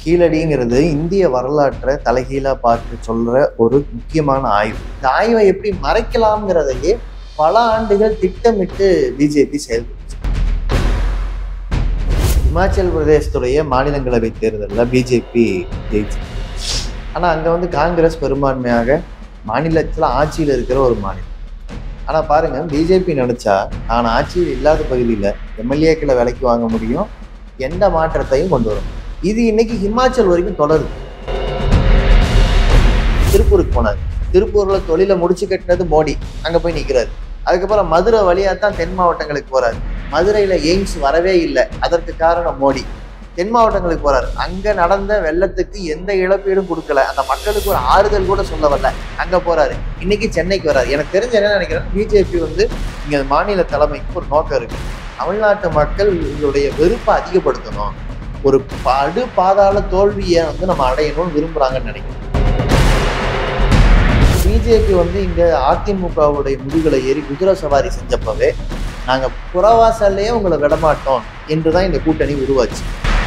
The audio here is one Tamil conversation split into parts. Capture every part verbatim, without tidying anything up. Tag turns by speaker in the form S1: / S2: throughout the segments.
S1: கீழடிங்கிறது இந்திய வரலாற்றை தலைகீழா பார்த்து சொல்ற ஒரு முக்கியமான ஆய்வு. இந்த ஆய்வை எப்படி மறைக்கலாம்ங்கிறதையே பல ஆண்டுகள் திட்டமிட்டு பிஜேபி செயல்படுச்சு. இமாச்சல் பிரதேசத்துடைய மாநிலங்களவை தேர்தலில் பிஜேபி ஜெயிச்சு. ஆனால் அங்கே வந்து காங்கிரஸ் பெரும்பான்மையாக மாநிலத்தில் ஆட்சியில் இருக்கிற ஒரு மாநிலம். ஆனால் பாருங்க, பிஜேபி நினைச்சா நான் ஆட்சியில் இல்லாத பகுதியில் எம்எல்ஏக்களை விலைக்கு வாங்க முடியும், எந்த மாற்றத்தையும் கொண்டு வரும். இது இன்னைக்கு ஹிமாச்சல் வரைக்கும் தொடருது. திருப்பூருக்கு போனார். திருப்பூர்ல தொழிலை முடிச்சு கட்டினது மோடி, அங்க போய் நிற்கிறாரு. அதுக்கப்புறம் மதுரை வழியாக தான் தென் மாவட்டங்களுக்கு போறாரு. மதுரையில எய்ம்ஸ் வரவே இல்லை, அதற்கு காரணம் மோடி. தென் மாவட்டங்களுக்கு போறாரு. அங்க நடந்த வெள்ளத்துக்கு எந்த இழப்பீடும் கொடுக்கல, அந்த மக்களுக்கு ஒரு ஆறுதல் கூட சொல்ல வரல, அங்க போறாரு. இன்னைக்கு சென்னைக்கு வராரு. எனக்கு தெரிஞ்ச என்ன நினைக்கிறேன், பிஜேபி வந்து இங்க மாநில தலைமைக்கு ஒரு நோக்கம் இருக்கு. தமிழ்நாட்டு மக்கள் இதோடைய வெறுப்பை அதிகப்படுத்தணும், ஒரு படு பாதாள தோல்வியை வந்து நம்ம அடையணும்னு விரும்புறாங்கன்னு நினைக்கிறேன். பிஜேபி வந்து இங்க அதிமுகவுடைய முதுகலை ஏறி குதிரை சவாரி செஞ்சப்பவே நாங்க புறவாசல்லையே உங்களை விடமாட்டோம் என்றுதான் இந்த கூட்டணி உருவாச்சு.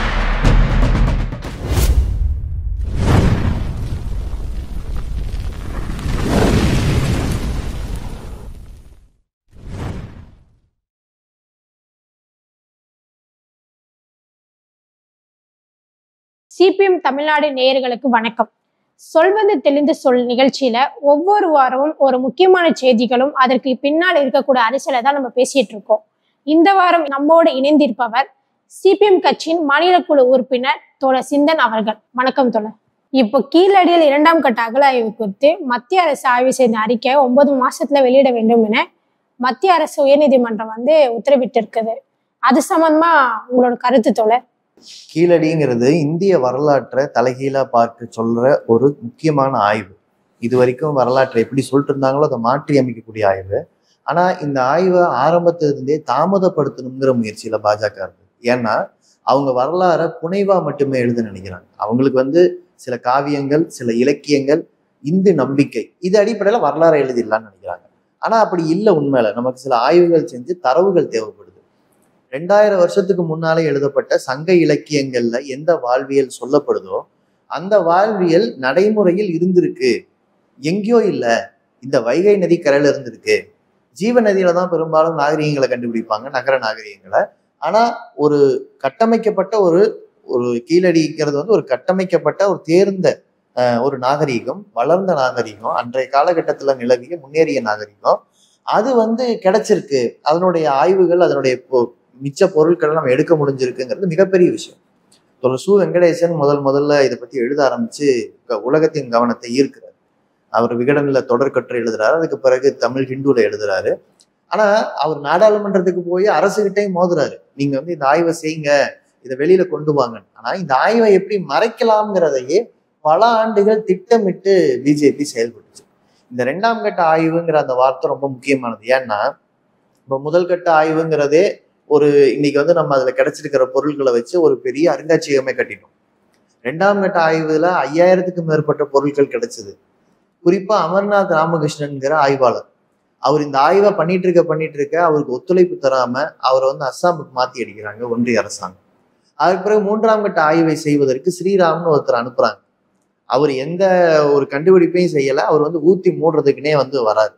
S2: சிபிஎம் தமிழ்நாடு நேயர்களுக்கு வணக்கம். சொல்வது தெளிந்து சொல் நிகழ்ச்சியில ஒவ்வொரு வாரமும் ஒரு முக்கியமான செய்திகளும் அதற்கு பின்னால் இருக்கக்கூடிய அரசியலை தான் நம்ம பேசிட்டு இருக்கோம். இந்த வாரம் நம்மோடு இணைந்திருப்பவர் சிபிஎம் கட்சியின் மாநில குழு உறுப்பினர் தோழர் சிந்தன் அவர்கள். வணக்கம் தோழர். இப்போ கீழடியில் இரண்டாம் கட்ட அகல ஆய்வு குறித்து மத்திய அரசு ஆய்வு செய்த அறிக்கை ஒன்பது மாசத்துல வெளியிட வேண்டும் என மத்திய அரசு உயர்நீதிமன்றம் வந்து உத்தரவிட்டு இருக்குது. அது சம்பந்தமா உங்களோட கருத்து தோழர்?
S1: கீழடிங்கிறது இந்திய வரலாற்றை தலைகீழா பார்க்க சொல்ற ஒரு முக்கியமான ஆய்வு. இது வரைக்கும் வரலாற்றை எப்படி சொல்லிட்டு இருந்தாங்களோ அதை மாற்றி அமைக்கக்கூடிய ஆய்வு. ஆனா இந்த ஆய்வை ஆரம்பத்திலிருந்தே தாமதப்படுத்தணுங்கிற முயற்சியில பாஜக இருக்கு. ஏன்னா அவங்க வரலாறை புனைவா மட்டுமே எழுத நினைக்கிறாங்க. அவங்களுக்கு வந்து சில காவியங்கள், சில இலக்கியங்கள், இந்து நம்பிக்கை, இது அடிப்படையில வரலாறை எழுதிடலாம்னு நினைக்கிறாங்க. ஆனா அப்படி இல்லை. உண்மையில நமக்கு சில ஆய்வுகள் செஞ்சு தரவுகள் தேவைப்படுது. ரெண்டாயிரம் வருஷத்துக்கு முன்னாலே எழுதப்பட்ட சங்க இலக்கியங்கள்ல எந்த வாழ்வியல் சொல்லப்படுதோ அந்த வாழ்வியல் நடைமுறையில் இருந்திருக்கு, எங்கேயோ இல்லை, இந்த வைகை நதி கரையில இருந்திருக்கு. ஜீவ நதியில தான் பெரும்பாலும் நாகரிகங்களை கண்டுபிடிப்பாங்க, நகர நாகரிகங்களை. ஆனா ஒரு கட்டமைக்கப்பட்ட ஒரு ஒரு கீழடிங்கிறது வந்து ஒரு கட்டமைக்கப்பட்ட ஒரு தேர்ந்த ஒரு நாகரிகம், வளர்ந்த நாகரிகம், அன்றைய காலகட்டத்துல நிலவிய முன்னேறிய நாகரிகம். அது வந்து கிடைச்சிருக்கு. அதனுடைய ஆய்வுகள், அதனுடைய மிச்ச பொருட்களை நம்ம எடுக்க முடிஞ்சிருக்குங்கிறது மிகப்பெரிய விஷயம். தொழில் சு வெங்கடேசன் முதல் முதல்ல இதை பத்தி எழுத ஆரம்பிச்சு உலகத்தின் கவனத்தை ஈர்க்கிறார். அவர் விகடன்ல தொடர்கற்றை எழுதுறாரு. அதுக்கு பிறகு தமிழ் ஹிந்துல எழுதுறாரு. ஆனா அவர் நாடாளுமன்றத்துக்கு போய் அரசுகிட்டையும் மோதுறாரு, நீங்க வந்து இந்த ஆய்வை செய்யுங்க, இதை வெளியில கொண்டு வாங்க. ஆனா இந்த ஆய்வை எப்படி மறைக்கலாம்ங்கிறதையே பல ஆண்டுகள் திட்டமிட்டு பிஜேபி செயல்பட்டுச்சு. இந்த ரெண்டாம் கட்ட ஆய்வுங்கிற அந்த வார்த்தை ரொம்ப முக்கியமானது. ஏன்னா இப்ப முதல் கட்ட ஆய்வுங்கிறதே ஒரு இன்னைக்கு வந்து நம்ம அதுல கிடைச்சிருக்கிற பொருட்களை வச்சு ஒரு பெரிய அருங்காட்சியகமே கட்டிட்டோம். ரெண்டாம் கட்ட ஆய்வுல ஐயாயிரத்துக்கும் மேற்பட்ட பொருட்கள் கிடைச்சது. குறிப்பா அமர்நாத் ராமகிருஷ்ணன்கிற ஆய்வாளர், அவர் இந்த ஆய்வை பண்ணிட்டு இருக்க பண்ணிட்டு இருக்க அவருக்கு ஒத்துழைப்பு தராம அவரை வந்து அஸ்ஸாமுக்கு மாத்தி அடிக்கிறாங்க ஒன்றிய அரசாங்கம். அதுக்கு பிறகு மூன்றாம் கட்ட ஆய்வை செய்வதற்கு ஸ்ரீராம்னு ஒருத்தர் அனுப்புறாங்க. அவர் எந்த ஒரு கண்டுபிடிப்பையும் செய்யல, அவர் வந்து ஊத்தி மூடுறதுக்குன்னே வந்து வராரு.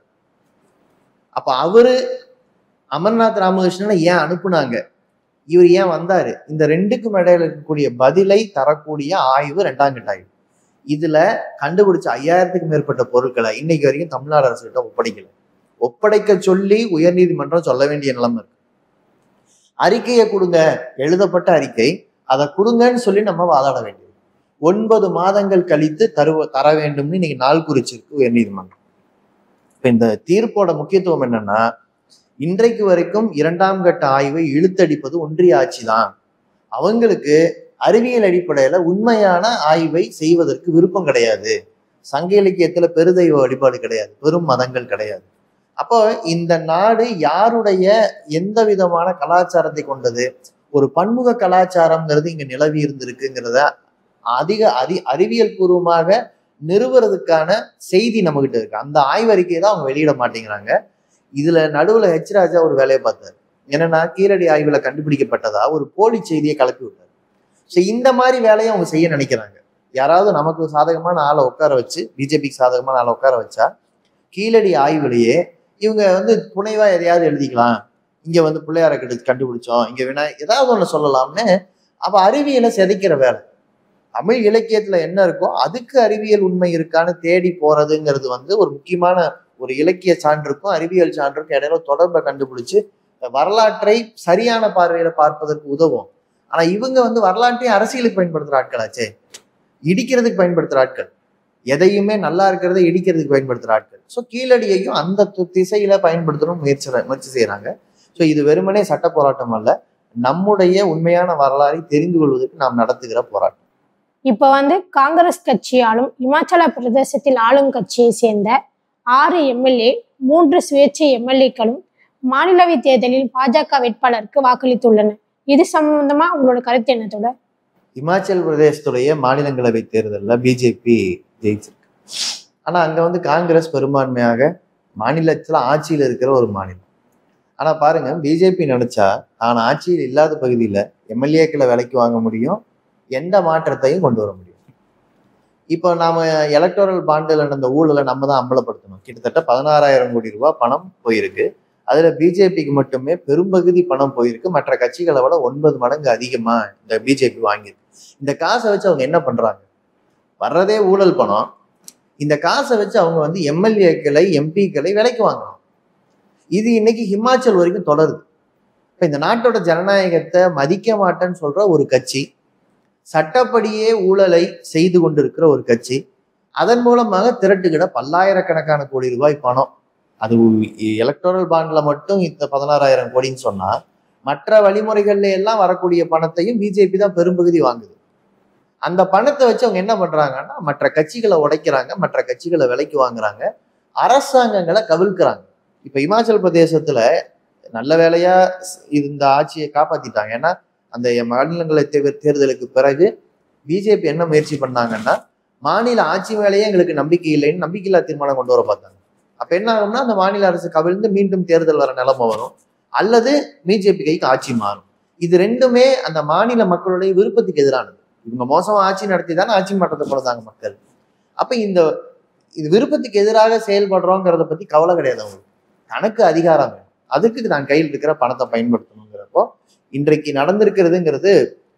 S1: அப்ப அவரு அமர்நாத் ராமகிருஷ்ணனை ஏன் அனுப்புனாங்க, இவர் ஏன் வந்தாரு, இந்த ரெண்டுக்கும் இடையில இருக்கக்கூடிய பதிலை தரக்கூடிய ஆய்வு ரெண்டாம் கட்ட ஆய்வு. இதுல கண்டுபிடிச்ச ஐயாயிரத்துக்கும் மேற்பட்ட பொருட்களை இன்னைக்கு வரைக்கும் தமிழ்நாடு அரசு கிட்ட ஒப்படைக்கல. ஒப்படைக்க சொல்லி உயர்நீதிமன்றம் சொல்ல வேண்டிய நிலைமை இருக்கு. அறிக்கையை கொடுங்க, எழுதப்பட்ட அறிக்கை, அதை கொடுங்கன்னு சொல்லி நம்ம வாதாட வேண்டியது. ஒன்பது மாதங்கள் கழித்து தருவ தர வேண்டும்னு இன்னைக்கு நாள் குறிச்சிருக்கு உயர்நீதிமன்றம். இப்ப இந்த தீர்ப்போட முக்கியத்துவம் என்னன்னா, இன்றைக்கு வரைக்கும் இரண்டாம் கட்ட ஆய்வை இழுத்தடிப்பது ஒன்றிய ஆட்சி தான். அவங்களுக்கு அறிவியல் அடிப்படையில உண்மையான ஆய்வை செய்வதற்கு விருப்பம் கிடையாது. சங்க இலக்கியத்துல பெருதெய்வ வழிபாடு கிடையாது, பெரும் மதங்கள் கிடையாது. அப்போ இந்த நாடு யாருடைய எந்த விதமான கலாச்சாரத்தை கொண்டது, ஒரு பன்முக கலாச்சாரம்ங்கிறது இங்க நிலவி இருந்திருக்குங்கிறத அதிக அதி அறிவியல் பூர்வமாக நிறுவுறதுக்கான செய்தி நம்ம கிட்ட இருக்கு. அந்த ஆய்வறிக்கையை தான் அவங்க வெளியிட மாட்டேங்கிறாங்க. இதுல நடுவுல ஹெச் ராஜா ஒரு வேலையை பார்த்தாரு. என்னன்னா கீழடி ஆய்வுல கண்டுபிடிக்கப்பட்டதா ஒரு போலி செய்தியை கலப்பி விட்டார். ஸோ இந்த மாதிரி வேலையை அவங்க செய்ய நினைக்கிறாங்க. யாராவது நமக்கு சாதகமான ஆளை உட்கார வச்சு, பிஜேபிக்கு சாதகமான ஆளை உட்கார வச்சா கீழடி ஆய்வுலேயே இவங்க வந்து துணைவா எதையாவது எழுதிக்கலாம், இங்க வந்து பிள்ளையார கெடு கண்டுபிடிச்சோம், இங்க வேணா ஏதாவது ஒண்ணு சொல்லலாம்னு. அப்ப அறிவியலை சிதைக்கிற வேலை. தமிழ் இலக்கியத்துல என்ன இருக்கோ அதுக்கு அறிவியல் உண்மை இருக்கான்னு தேடி போறதுங்கிறது வந்து ஒரு முக்கியமான ஒரு இலக்கிய சான்றுக்கும் அறிவியல் சான்றுக்கும் இடையில தொடர்பை கண்டுபிடிச்சு வரலாற்றை சரியான பார்வையில பார்ப்பதற்கு உதவும். ஆனா இவங்க வந்து வரலாற்றையும் அரசியலுக்கு பயன்படுத்துற ஆட்களாச்சே, இடிக்கிறதுக்கு பயன்படுத்துற ஆட்கள், எதையுமே நல்லா இருக்கிறத இடிக்கிறதுக்கு பயன்படுத்துற ஆட்கள். ஸோ கீழடியையும் அந்த திசையில பயன்படுத்தணும் முயற்சி முயற்சி செய்யறாங்க. ஸோ இது வெறுமனே சட்ட போராட்டம் அல்ல, நம்முடைய உண்மையான வரலாறை தெரிந்து கொள்வதற்கு நாம் நடத்துகிற போராட்டம்.
S2: இப்ப வந்து காங்கிரஸ் கட்சியாலும் இமாச்சல பிரதேசத்தில் ஆளும் கட்சியை சேர்ந்த ஆறு எம்எல்ஏ மூன்று சுயேட்சை எம்எல்ஏக்களும் மாநிலவை தேர்தலில் பாஜக வேட்பாளருக்கு வாக்களித்துள்ளனர். இது சம்பந்தமா உங்களோட கருத்து என்னத்தோட?
S1: இமாச்சல் பிரதேசத்துடைய மாநிலங்களவை தேர்தலில் பிஜேபி ஜெயிச்சிருக்கு. ஆனா அங்க வந்து காங்கிரஸ் பெரும்பான்மையாக மாநிலத்துல ஆட்சியில் இருக்கிற ஒரு மாநிலம். ஆனா பாருங்க, பிஜேபி நினைச்சா தான் ஆட்சியில் இல்லாத பகுதியில எம்எல்ஏக்களை விலைக்கு வாங்க முடியும், எந்த மாற்றத்தையும் கொண்டு வர முடியும். இப்போ நாம எலக்டோரல் பாண்டில் நடந்த ஊழலை நம்ம தான் அம்பலப்படுத்தணும். கிட்டத்தட்ட பதினாறாயிரம் கோடி ரூபாய் பணம் போயிருக்கு. அதுல பிஜேபிக்கு மட்டுமே பெரும்பகுதி பணம் போயிருக்கு. மற்ற கட்சிகளை விட ஒன்பது மடங்கு அதிகமா இந்த பிஜேபி வாங்கியிருக்கு. இந்த காசை வச்சு அவங்க என்ன பண்றாங்க? வர்றதே ஊழல் பணம். இந்த காசை வச்சு அவங்க வந்து எம்எல்ஏக்களை எம்பிக்களை விலைக்கு வாங்கணும். இது இன்னைக்கு ஹிமாச்சல் வரைக்கும் தொடருது. இப்ப இந்த நாட்டோட ஜனநாயகத்தை மதிக்க மாட்டேன்னு சொல்ற ஒரு கட்சி, சட்டப்படியே ஊழலை செய்து கொண்டிருக்கிற ஒரு கட்சி, அதன் மூலமாக திரட்டுகிற பல்லாயிரக்கணக்கான கோடி ரூபாய் பணம், அது எலக்டோரல் பாண்ட்ல மட்டும் இந்த பதினாறாயிரம் கோடின்னு சொன்னா மற்ற வழிமுறைகள்ல எல்லாம் வரக்கூடிய பணத்தையும் பிஜேபி தான் பெரும்பகுதி வாங்குது. அந்த பணத்தை வச்சு அவங்க என்ன பண்றாங்கன்னா மற்ற கட்சிகளை உடைக்கிறாங்க, மற்ற கட்சிகளை விலைக்கு வாங்குறாங்க, அரசாங்கங்களை கவிழ்க்கிறாங்க. இப்ப இமாச்சல் பிரதேசத்துல நல்ல வேலையா இந்த ஆட்சியை காப்பாத்திட்டாங்க. ஏன்னா அந்த மாநிலங்களை தேர்தலுக்கு பிறகு பிஜேபி என்ன முயற்சி பண்ணாங்கன்னா மாநில ஆட்சி மேலேயே எங்களுக்கு நம்பிக்கை இல்லைன்னு நம்பிக்கையில்லா தீர்மானம் கொண்டு வர பார்த்தாங்க. அப்ப என்ன ஆகும்னா அந்த மாநில அரசு கவிழ்ந்து மீண்டும் தேர்தல் வர நிலைமை வரும், அல்லது பிஜேபி கைக்கு ஆட்சி மாறும். இது ரெண்டுமே அந்த மாநில மக்களுடைய விருப்பத்துக்கு எதிரானது. இவங்க மோசமா ஆட்சி நடத்தி தானே ஆட்சி மாற்றத்தை கொடுத்தாங்க மக்கள். அப்ப இந்த இது விருப்பத்துக்கு எதிராக செயல்படுறோங்கிறத பத்தி கவலை கிடையாது அவங்களுக்கு. தனக்கு அதிகாரம் வேணும், அதுக்கு தான் கையில் இருக்கிற பணத்தை பயன்படுத்தணுங்கிறப்போ இன்றைக்கு நடந்திருக்கிறதுங்கிறது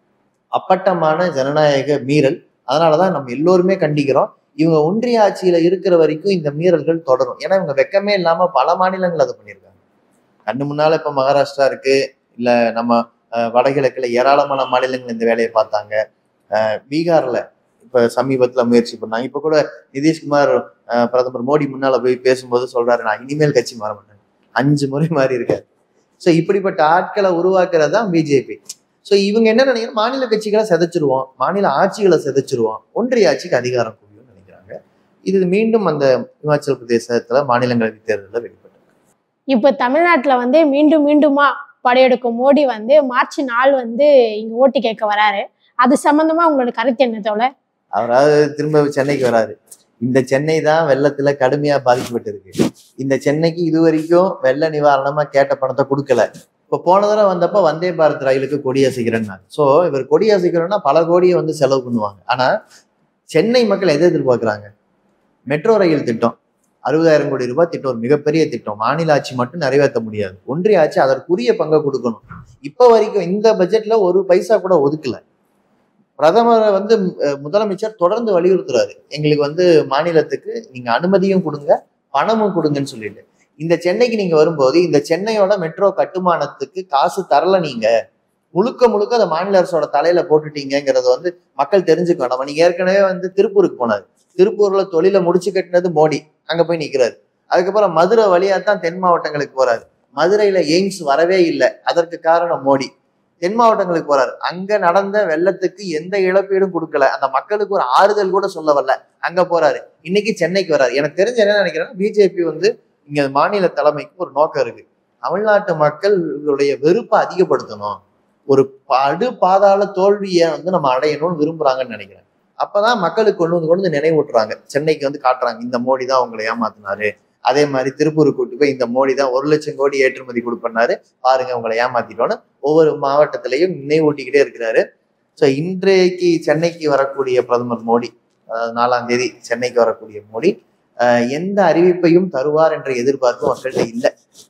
S1: அப்பட்டமான ஜனநாயக மீறல். அதனாலதான் நம்ம எல்லோருமே கண்டிக்கிறோம். இவங்க ஒன்றிய ஆட்சியில இருக்கிற வரைக்கும் இந்த மீறல்கள் தொடரும். ஏன்னா இவங்க வெக்கமே இல்லாம பல மாநிலங்கள் அதை பண்ணியிருக்காங்க. கண்ணு முன்னால இப்ப மகாராஷ்டிரா இருக்கு, இல்ல நம்ம வடகிழக்குல ஏராளமான மாநிலங்கள் இந்த வேலையை பார்த்தாங்க. அஹ் பீகார்ல இப்ப சமீபத்துல முயற்சி பண்ணாங்க. இப்ப கூட நிதிஷ்குமார் பிரதமர் மோடி முன்னால போய் பேசும்போது சொல்றாரு, நான் இனிமேல் கட்சி மாற மாட்டேன், அஞ்சு முறை மாறி இருக்காரு. ஸோ இப்படிப்பட்ட ஆட்களை உருவாக்குறது தான் பிஜேபி. ஸோ இவங்க என்ன நினைக்கிறோம், மாநில கட்சிகளை சிதைச்சிருவோம், மாநில ஆட்சிகளை சிதைச்சிருவோம், ஒன்றிய ஆட்சிக்கு அதிகாரம் குவியும் நினைக்கிறாங்க. இது மீண்டும் அந்த இமாச்சல் பிரதேசத்துல மாநிலங்களவை தேர்தலில் வெளிப்பட்டு.
S2: இப்ப தமிழ்நாட்டுல வந்து மீண்டும் மீண்டுமா படையெடுக்கும் மோடி வந்து மார்ச் நாலு வந்து இங்க ஓட்டு கேட்க வராரு. அது சம்பந்தமா உங்களோட கருத்து என்ன தோழ?
S1: அவராவது திரும்ப சென்னைக்கு வராரு. இந்த சென்னை தான் வெள்ளத்துல கடுமையா பாதிக்கப்பட்டு இருக்கு. இந்த சென்னைக்கு இது வரைக்கும் வெள்ள நிவாரணமா கேட்ட பணத்தை கொடுக்கல. இப்ப போன தடவை வந்தப்ப வந்தே பாரத் ரயிலுக்கு கொடியசைக்கிறேன்னா, சோ இவர் கொடியசைக்கிறோம்னா பல கோடியை வந்து செலவு பண்ணுவாங்க. ஆனா சென்னை மக்கள் எதை எதிர்பார்க்கிறாங்க? மெட்ரோ ரயில் திட்டம், அறுபதாயிரம் கோடி ரூபாய் திட்டம், ஒரு மிகப்பெரிய திட்டம். மாநில ஆட்சி மட்டும் நிறைவேற்ற முடியாது, ஒன்றிய ஆட்சி அதற்குரிய பங்கை கொடுக்கணும். இப்ப வரைக்கும் இந்த பட்ஜெட்ல ஒரு பைசா கூட ஒதுக்கல. பிரதமர் வந்து முதலமைச்சர் தொடர்ந்து வலியுறுத்துறாரு, எங்களுக்கு வந்து மாநிலத்துக்கு நீங்க அனுமதியும் கொடுங்க, பணமும் கொடுங்கன்னு சொல்லிட்டு. இந்த சென்னைக்கு நீங்க வரும்போது இந்த சென்னையோட மெட்ரோ கட்டுமானத்துக்கு காசு தரல, நீங்க முழுக்க முழுக்க அந்த மாநில அரசோட தலையில போட்டுட்டீங்கிறத வந்து மக்கள் தெரிஞ்சுக்க வேண்டாம். நீங்க ஏற்கனவே வந்து திருப்பூருக்கு போனாரு, திருப்பூர்ல தொழிலை முடிச்சு கட்டினது மோடி, அங்க போய் நிக்கிறாரு. அதுக்கப்புறம் மதுரை வழியா தான் தென் மாவட்டங்களுக்கு போறாரு. மதுரையில எய்ம்ஸ் வரவே இல்லை, அதற்கு காரணம் மோடி. தென் மாவட்டங்களுக்கு போறாரு, அங்க நடந்த வெள்ளத்துக்கு எந்த இழப்பீடும் கொடுக்கல, அந்த மக்களுக்கு ஒரு ஆறுதல் கூட சொல்ல வரல, அங்க போறாரு. இன்னைக்கு சென்னைக்கு வராரு. எனக்கு தெரிஞ்ச என்ன நினைக்கிறேன்னா, பிஜேபி வந்து இங்க மாநில தலைமைக்கு ஒரு நோக்கம் இருக்கு, தமிழ்நாட்டு மக்களுடைய வெறுப்பை அதிகப்படுத்தணும், ஒரு படு பாதாள தோல்வியை வந்து நம்ம அடையணும்னு விரும்புறாங்கன்னு நினைக்கிறேன். அப்பதான் மக்களுக்கு கொண்டு வந்து கொண்டு வந்து நினைவூட்டுறாங்க, சென்னைக்கு வந்து காட்டுறாங்க, இந்த மோடி தான் அவங்களை ஏமாத்தினாரு. அதே மாதிரி திருப்பூருக்கு கூட்டு போய் இந்த மோடி தான் ஒரு லட்சம் கோடி ஏற்றுமதி கொடுப்பண்ணாரு, பாருங்க உங்களை ஏமாத்திட்டோன்னு ஒவ்வொரு மாவட்டத்திலையும் நினைவூட்டிக்கிட்டே இருக்கிறாரு. ஸோ இன்றைக்கு சென்னைக்கு வரக்கூடிய பிரதமர் மோடி, அதாவது நாலாம் தேதி சென்னைக்கு வரக்கூடிய மோடி எந்த அறிவிப்பையும் தருவார் என்ற எதிர்பார்ப்பு மக்கள்கிட்ட இல்லை.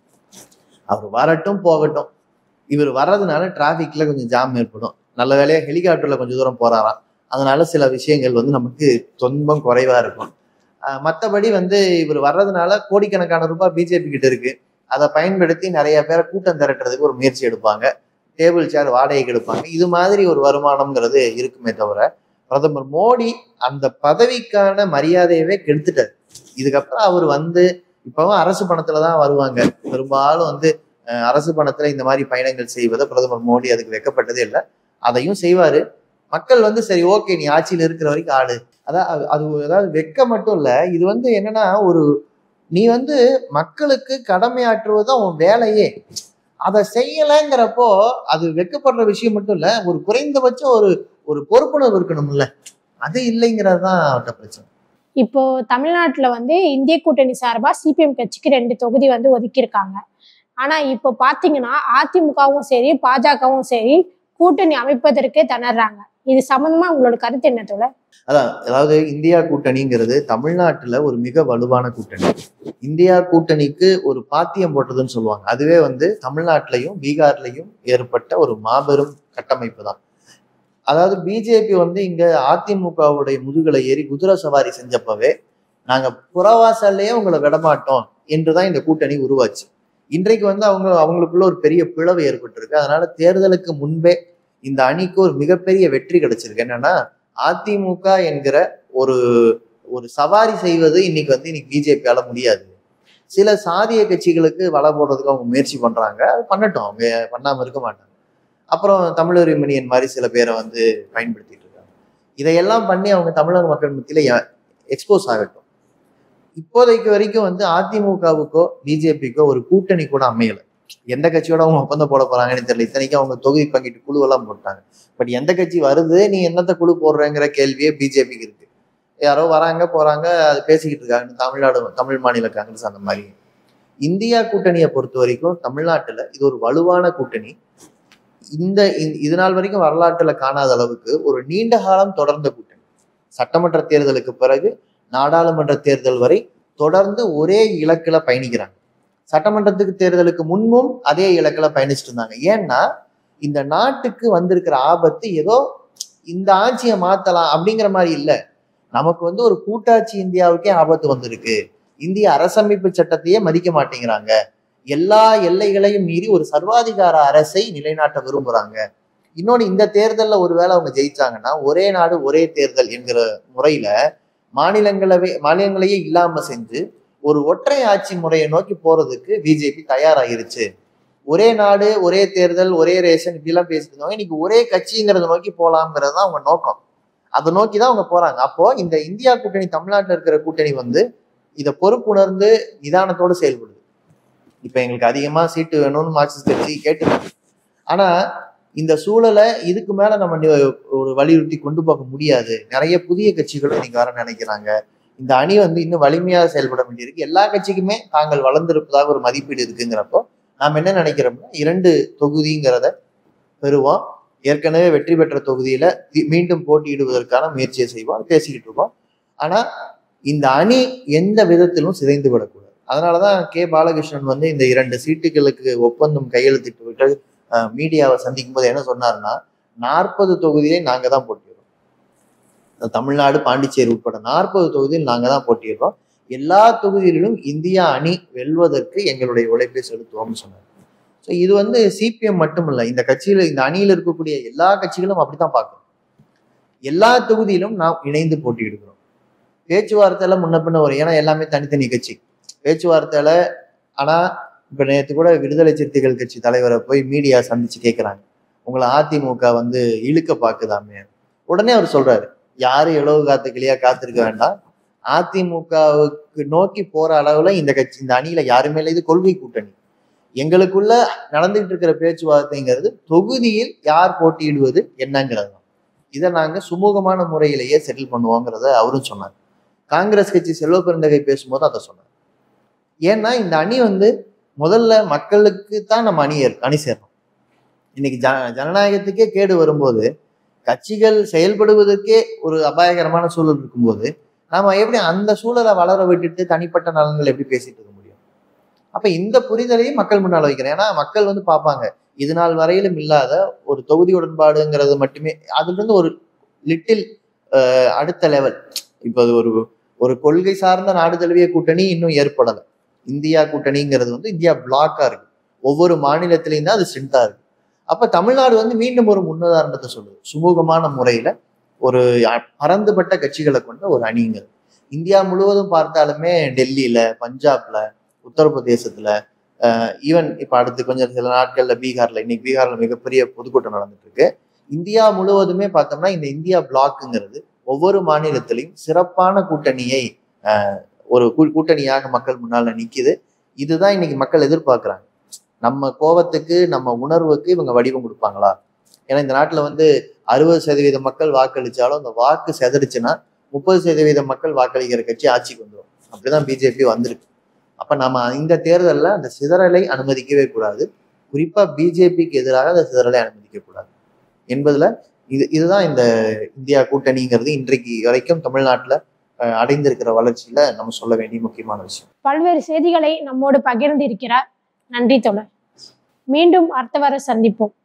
S1: அவர் வரட்டும் போகட்டும். இவர் வர்றதுனால டிராஃபிக்ல கொஞ்சம் ஜாம் ஏற்படும். நல்ல வேலையா ஹெலிகாப்டர்ல கொஞ்சம் தூரம் போறாராம். அதனால சில விஷயங்கள் வந்து நமக்கு துன்பம் குறைவா இருக்கும். மற்றபடி வந்து இவர் வர்றதுனால கோடிக்கணக்கான ரூபாய் பிஜேபி கிட்ட இருக்கு. அதை பயன்படுத்தி நிறைய பேரை கூட்டம் திரட்டுறதுக்கு ஒரு முயற்சி எடுப்பாங்க. டேபிள் சேர் வாடகைக்கு எடுப்பாங்க. இது மாதிரி ஒரு வருமானம்ங்கிறது இருக்குமே தவிர, பிரதமர் மோடி அந்த பதவிக்கான மரியாதையவே கெடுத்துட்டார். இதுக்கப்புறம் அவர் வந்து இப்பவும் அரசு பணத்துல தான் வருவாங்க. பெரும்பாலும் வந்து அரசு பணத்துல இந்த மாதிரி பயணங்கள் செய்வதை பிரதமர் மோடி அதுக்கு வெக்கப்பட்டதே இல்லை. அதையும் செய்வாரு. மக்கள் வந்து சரி ஓகே நீ ஆட்சியில் இருக்கிற வரைக்கும் ஆளு. அதான் அது அதாவது வெக்க மட்டும் இல்ல, இது வந்து என்னன்னா ஒரு நீ வந்து மக்களுக்கு கடமையாற்றுவதுதான் உன் வேலையே. அதை செய்யலைங்கிறப்போ அது வெக்கப்படுற விஷயம் மட்டும் இல்ல, ஒரு குறைந்தபட்சம் ஒரு ஒரு பொறுப்புணர்வு இருக்கணும்ல, அது இல்லைங்கிறது தான் அவர்கிட்ட பிரச்சனை.
S2: இப்போ தமிழ்நாட்டுல வந்து இந்திய கூட்டணி சார்பா சிபிஎம் கட்சிக்கு ரெண்டு தொகுதி வந்து ஒதுக்கியிருக்காங்க. ஆனா இப்போ பாத்தீங்கன்னா அதிமுகவும் சரி பாஜகவும் சரி கூட்டணி அமைப்பதற்கே திணறாங்க. இது சம்பந்தமா உங்களோட கருத்து என்ன தோழர்?
S1: அதான், அதாவது இந்தியா கூட்டணிங்கிறது தமிழ்நாட்டுல ஒரு மிக வலுவான கூட்டணி. இந்தியா கூட்டணிக்கு ஒரு பாத்தியம் போட்டதுன்னு சொல்லுவாங்க. அதுவே வந்து தமிழ்நாட்டிலையும் பீகார்லையும் ஏற்பட்ட ஒரு மாபெரும் கட்டமைப்பு தான். அதாவது பிஜேபி வந்து இங்க அதிமுகவுடைய முதுகலை ஏறி குதிரை சவாரி செஞ்சப்பவே நாங்க புறவாசல்லையே உங்களை விடமாட்டோம் என்றுதான் இந்த கூட்டணி உருவாச்சு. இன்றைக்கு வந்து அவங்க அவங்களுக்குள்ள ஒரு பெரிய பிளவு ஏற்பட்டிருக்கு. அதனால தேர்தலுக்கு முன்பே இந்த அணிக்கு ஒரு மிகப்பெரிய வெற்றி கிடைச்சிருக்கு. என்னன்னா அதிமுக என்கிற ஒரு ஒரு சவாரி செய்வது இன்னைக்கு வந்து இன்னைக்கு பிஜேபியால முடியாது. சில சாதிய கட்சிகளுக்கு வலை போடுறதுக்கு அவங்க முயற்சி பண்றாங்க. அது பண்ணட்டும், அவங்க பண்ணாம இருக்க மாட்டாங்க. அப்புறம் தமிழர் மணியன் மாதிரி சில பேரை வந்து பயன்படுத்திட்டு இருக்காங்க. இதையெல்லாம் பண்ணி அவங்க தமிழக மக்கள் மத்தியில எக்ஸ்போஸ் ஆகட்டும். இப்போதைக்கு வரைக்கும் வந்து அதிமுகவுக்கோ பிஜேபிக்கோ ஒரு கூட்டணி கூட அமையல. எந்த கட்சியோட அவங்க ஒப்பந்தம் போட போறாங்கன்னு தெரியல. இத்தனைக்கும் அவங்க தொகுதி பங்கிட்டு குழு எல்லாம் போட்டாங்க. பட் எந்த கட்சி வருது, நீ என்னத்த குழு போடுறங்கிற கேள்வியே பிஜேபிக்கு இருக்கு. யாரோ வராங்க போறாங்க, அது பேசிக்கிட்டு இருக்காங்க. தமிழ்நாடு தமிழ் மாநில காங்கிரஸ் அந்த மாதிரி. இந்தியா கூட்டணியை பொறுத்த வரைக்கும் தமிழ்நாட்டுல இது ஒரு வலுவான கூட்டணி. இந்த இது நாள் வரைக்கும் வரலாற்றுல காணாத அளவுக்கு ஒரு நீண்ட காலம் தொடர்ந்த கூட்டணி. சட்டமன்ற தேர்தலுக்கு பிறகு நாடாளுமன்ற தேர்தல் வரை தொடர்ந்து ஒரே இலக்குல பயணிக்கிறாங்க. சட்டமன்றத்துக்கு தேர்தலுக்கு முன்பும் அதே இலக்குல பயணிச்சுட்டு இருந்தாங்க. ஏன்னா இந்த நாட்டுக்கு வந்திருக்கிற ஆபத்து ஏதோ இந்த ஆட்சியை மாத்தலாம் அப்படிங்கிற மாதிரி இல்லை. நமக்கு வந்து ஒரு கூட்டாட்சி இந்தியாவுக்கே ஆபத்து வந்திருக்கு. இந்திய அரசமைப்பு சட்டத்தையே மதிக்க மாட்டேங்கிறாங்க. எல்லா எல்லைகளையும் மீறி ஒரு சர்வாதிகார அரசை நிலைநாட்ட விரும்புறாங்க. இன்னொன்னு, இந்த தேர்தல்ல ஒருவேளை அவங்க ஜெயிச்சாங்கன்னா ஒரே நாடு ஒரே தேர்தல் என்கிற முறையில மாநிலங்களவை மாநிலங்களையே இல்லாம செஞ்சு ஒரு ஒற்றை ஆட்சி முறையை நோக்கி போறதுக்கு பிஜேபி தயாராகிருச்சு. ஒரே நாடு ஒரே தேர்தல் ஒரே ரேஷன் இப்படிலாம் பேசிட்டு இருந்தவங்க இன்னைக்கு ஒரே கட்சிங்கிறத நோக்கி போலாம்ங்கிறது தான் அவங்க நோக்கம். அதை நோக்கி தான் அவங்க போறாங்க. அப்போ இந்த இந்தியா கூட்டணி, தமிழ்நாட்டில் இருக்கிற கூட்டணி வந்து இதை பொறுப்புணர்ந்து நிதானத்தோடு செயல்படுது. இப்ப எங்களுக்கு அதிகமா சீட்டு வேணும்னு மார்க்சிஸ்ட் கட்சி கேட்டுருக்கு. ஆனா இந்த சூழலை இதுக்கு மேல நம்ம ஒரு வலியுறுத்தி கொண்டு போக முடியாது. நிறைய புதிய கட்சிகளும் இன்னைக்கு வர நினைக்கிறாங்க. இந்த அணி வந்து இன்னும் வலிமையாக செயல்பட வேண்டியிருக்கு. எல்லா கட்சிக்குமே தாங்கள் வளர்ந்திருப்பதாக ஒரு மதிப்பீடு இருக்குங்கிறப்போ நாம் என்ன நினைக்கிறோம்னா இரண்டு தொகுதிங்கிறத பெறுவோம். ஏற்கனவே வெற்றி பெற்ற தொகுதியில மீண்டும் போட்டியிடுவதற்கான முயற்சியை செய்வோம், பேசிக்கிட்டு இருக்கோம். ஆனா இந்த அணி எந்த விதத்திலும் சிதைந்து விடக்கூடாது. அதனாலதான் கே பாலகிருஷ்ணன் வந்து இந்த இரண்டு சீட்டுகளுக்கு ஒப்பந்தம் கையெழுத்திட்டு விட்டு மீடியாவை சந்திக்கும் போது என்ன சொன்னாருன்னா, நாற்பது தொகுதியிலே நாங்க தான் போட்டிடுறோம். தமிழ்நாடு பாண்டிச்சேரி உட்பட நாற்பது தொகுதியில் நாங்க தான் போட்டிடுறோம். எல்லா தொகுதிகளிலும் இந்தியா அணி வெல்வதற்கு எங்களுடைய உழைப்பை செலுத்துவோம்னு சொன்னார். ஸோ இது வந்து சிபிஎம் மட்டும் இல்லை, இந்த கட்சியில இந்த அணியில் இருக்கக்கூடிய எல்லா கட்சிகளும் அப்படித்தான் பார்க்கணும். எல்லா தொகுதியிலும் நாம் இணைந்து போட்டியிடுகிறோம். பேச்சுவார்த்தையில முன்ன பின்ன வரும், ஏன்னா எல்லாமே தனித்தனி கட்சி பேச்சுவார்த்தையில. ஆனா இப்ப நேற்று கூட விடுதலை சிறுத்தைகள் கட்சி தலைவரை போய் மீடியா சந்திச்சு கேட்கிறாங்க, உங்களை அதிமுக வந்து இழுக்க பாக்குதாமே. உடனே அவர் சொல்றாரு, யாரும் இளவு காத்து கிளியா காத்திருக்க வேண்டாம், அதிமுகவுக்கு நோக்கி போற அளவுல இந்த கட்சி இந்த அணியில யாருமே இல்லை. இது கொள்கை கூட்டணி. எங்களுக்குள்ள நடந்துகிட்டு இருக்கிற பேச்சுவார்த்தைங்கிறது தொகுதியில் யார் போட்டியிடுவது என்னங்கிறது தான். இதை நாங்க சுமூகமான முறையிலேயே செட்டில் பண்ணுவோங்கிறத அவரும் சொன்னார். காங்கிரஸ் கட்சி செல்வ பெருந்தகை பேசும்போது அதை சொன்னார். ஏன்னா இந்த அணி வந்து முதல்ல மக்களுக்கு தான் நம்ம அணி அணி சேரணும். இன்னைக்கு ஜ ஜனநாயகத்துக்கே கேடு வரும்போது கட்சிகள் செயல்படுவதற்கே ஒரு அபாயகரமான சூழல் இருக்கும்போது நாம எப்படி அந்த சூழலை வளர விட்டுட்டு தனிப்பட்ட நலன்கள் எப்படி பேசிட்டு இருக்க முடியும்? அப்ப இந்த புரிதலையும் மக்கள் முன்னால் வைக்கிறேன். ஏன்னா மக்கள் வந்து பார்ப்பாங்க, இது நாள் வரையிலும் இல்லாத ஒரு தொகுதி உடன்பாடுங்கிறது மட்டுமே, அதுல இருந்து ஒரு லிட்டில் அடுத்த லெவல். இப்ப அது ஒரு ஒரு கொள்கை சார்ந்த நாடு தழுவிய கூட்டணி இன்னும் ஏற்படலை. இந்தியா கூட்டணிங்கிறது வந்து இந்தியா பிளாக்கா இருக்கு. ஒவ்வொரு மாநிலத்திலையும் தான் அது ஸ்ட்ரென்த்தா இருக்கு. அப்ப தமிழ்நாடு வந்து மீண்டும் ஒரு முன்னுதாரணத்தை சொல்லுது. சுமூகமான முறையில ஒரு பரந்துபட்ட கட்சிகளை கொண்ட ஒரு அணிங்கிறது. இந்தியா முழுவதும் பார்த்தாலுமே டெல்லியில, பஞ்சாப்ல, உத்தரப்பிரதேசத்துல, அஹ் ஈவன் இப்ப அடுத்து கொஞ்சம் சில நாட்கள்ல பீகார்ல, இன்னைக்கு பீகார்ல மிகப்பெரிய பொதுக்கூட்டம் நடந்துட்டு இருக்கு. இந்தியா முழுவதுமே பார்த்தோம்னா இந்த இந்தியா பிளாக்குங்கிறது ஒவ்வொரு மாநிலத்திலையும் சிறப்பான கூட்டணியை அஹ் ஒரு கூட்டணியாக மக்கள் முன்னால நிக்குது. இதுதான் இன்னைக்கு மக்கள் எதிர்பார்க்கிறாங்க. நம்ம கோபத்துக்கு, நம்ம உணர்வுக்கு இவங்க வடிவம் கொடுப்பாங்களா? ஏன்னா இந்த நாட்டுல வந்து அறுபது சதவீத மக்கள் வாக்களிச்சாலும் அந்த வாக்கு செதறிச்சுன்னா முப்பது சதவீத மக்கள் வாக்களிக்கிற கட்சி ஆட்சிக்கு வந்துடும். அப்படிதான் பிஜேபி வந்திருக்கு. அப்ப நம்ம இந்த தேர்தலில் அந்த சிதறலை அனுமதிக்கவே கூடாது. குறிப்பா பிஜேபிக்கு எதிராக அந்த சிதறலை அனுமதிக்க கூடாது என்பதுல இது இதுதான் இந்த இந்தியா கூட்டணிங்கிறது இன்றைக்கு வரைக்கும் தமிழ்நாட்டுல அடைந்திருக்கிற வளர்ச்சியில நம்ம சொல்ல வேண்டிய முக்கியமான விஷயம்.
S2: பல்வேறு செய்திகளை நம்மோடு பகிர்ந்து இருக்கிறார். நன்றி தோழர். மீண்டும் அடுத்த வாரம் சந்திப்போம்.